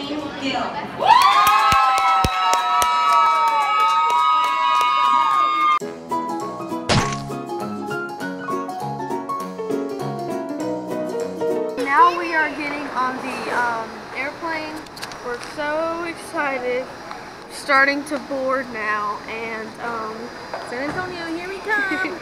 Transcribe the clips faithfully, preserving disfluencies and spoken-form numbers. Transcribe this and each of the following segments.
named Gills. Now we are getting on the um, airplane. We're so excited. Starting to board now, and um, San Antonio, here we come.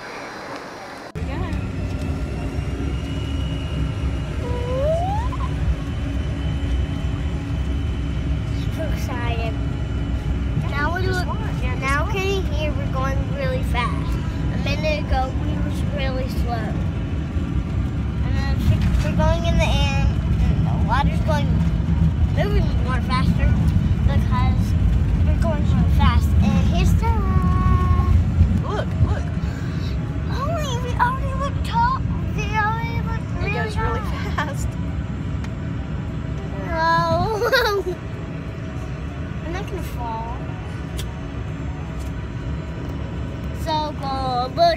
So excited. Now we look. Now can you hear we're going really fast? A minute ago we were really slow. And then we're going in the air, and the water's going moving more faster because we're going really fast. And here's the Look, look. Oh, we already look tall. We already look really It goes really fast. No. I'm not gonna fall. So go look.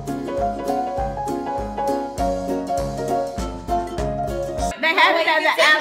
They had it as an